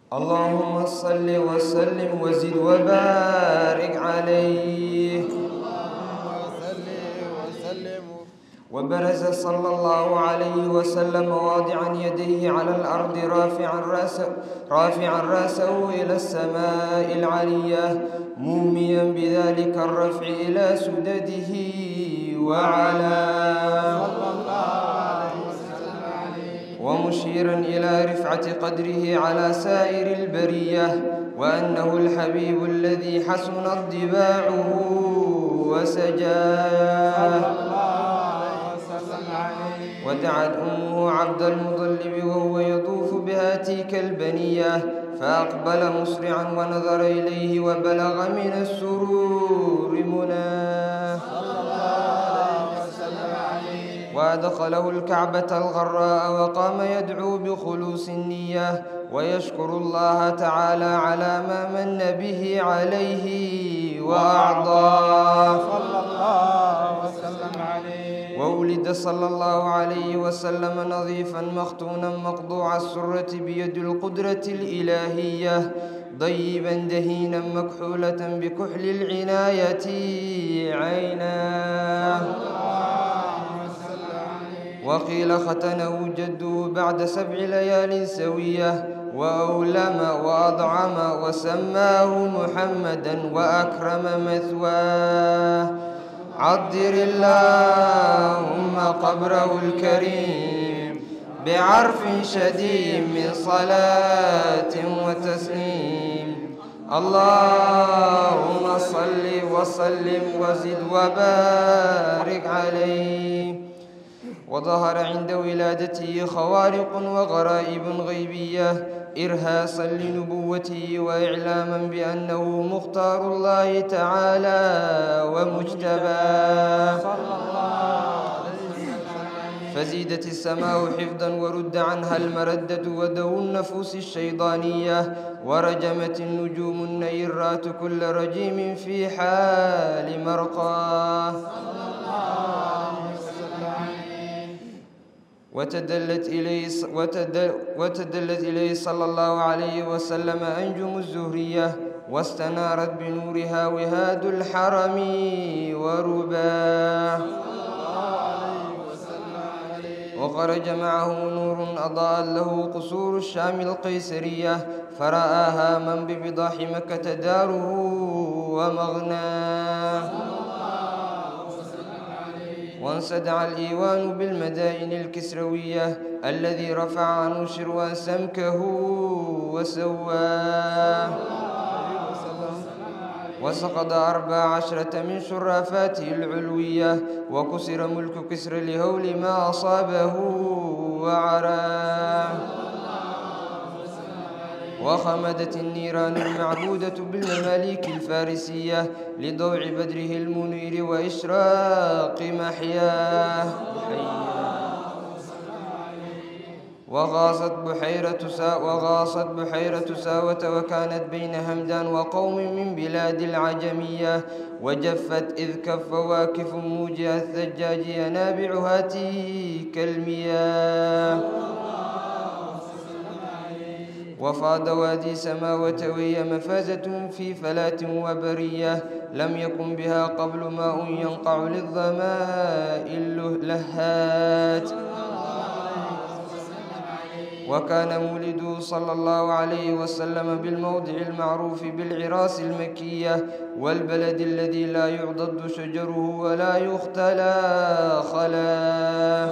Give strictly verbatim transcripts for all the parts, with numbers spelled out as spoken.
اللهم صل وسلم وزد وبارك عليه. وبرز صلى الله عليه وسلم واضعا يديه على الأرض رافعا رأسه, رافعا رأسه إلى السماء العلية موميا بذلك الرفع إلى سدده وعلى ومشيرا إلى رفعة قدره على سائر البرية وأنه الحبيب الذي حسنت ضباعه وسجاه. ودعت أمه عبد المطلب وهو يطوف بهاتيك البنية فأقبل مسرعا ونظر إليه وبلغ من السرور مناه وأدخله الكعبة الغراء وقام يدعو بخلوص النية ويشكر الله تعالى على ما من به عليه وأعطاه. وولد صلى الله عليه وسلم نظيفا مختونا مقطوع السرة بيد القدرة الإلهية ضيبا دهينا مكحولة بكحل العناية عيناه. وقيل ختنه جده بعد سبع ليال سوية وأولم وأضعم وسماه محمدا وأكرم مثواه. عطر اللهم قبره الكريم بعرف شديد من صلاة وتسليم. اللهم صل وسلم وزد وبارك عليه. وظهر عند ولادته خوارق وغرائب غيبية إرهاصا لنبوته وإعلاما بأنه مختار الله تعالى ومجتباه. فزيدت السماء حفظا ورد عنها المردة ودو النفوس الشيطانية ورجمت النجوم النيرات كل رجيم في حال مرقاه. وتدلت إليه, وتدل وتدلت إليه صلى الله عليه وسلم أنجم الزهرية واستنارت بنورها وهاد الحرم ورباه. وخرج معه نور أضاء له قصور الشام القيسرية فرآها من ببضاح مكة داره ومغناه. وانسدع الإيوان بالمدائن الكسروية الذي رفع عنه شروان سمكه وسواه. وسقط أربع عشرة من شرافاته العلوية وكسر ملك كسر لهول ما أصابه وعراه. وخمدت النيران المعبودة بالمماليك الفارسية لضوع بدره المنير وإشراق محياه. وغاصت بحيرة سا وغاصت بحيرة ساوة وكانت بين همدان وقوم من بلاد العجمية وجفت إذ كف واكف موجها الثجاج ينابعها تلك المياه. وفاض وادي سماوة وهي مفازة في فلاة وبرية لم يكن بها قبل ماء ينقع للظماء اللهات. وكان مولده صلى الله عليه وسلم بالموضع المعروف بالعراس المكية والبلد الذي لا يعضد شجره ولا يختلى خلاه.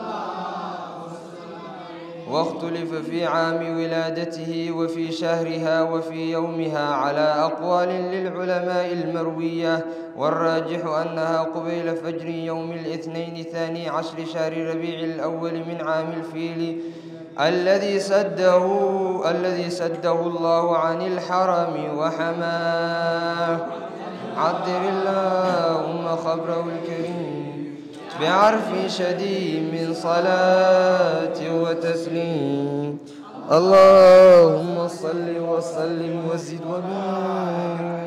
واختلف في عام ولادته وفي شهرها وفي يومها على أقوال للعلماء المروية والراجح أنها قبيل فجر يوم الاثنين ثاني عشر شهر ربيع الأول من عام الفيل الذي سده الذي سده الله عن الحرم وحماه. عطر اللهم خبره الكريم بعرف شديد من صلاة وتسليم. اللهم صل وسلم وزد وبارك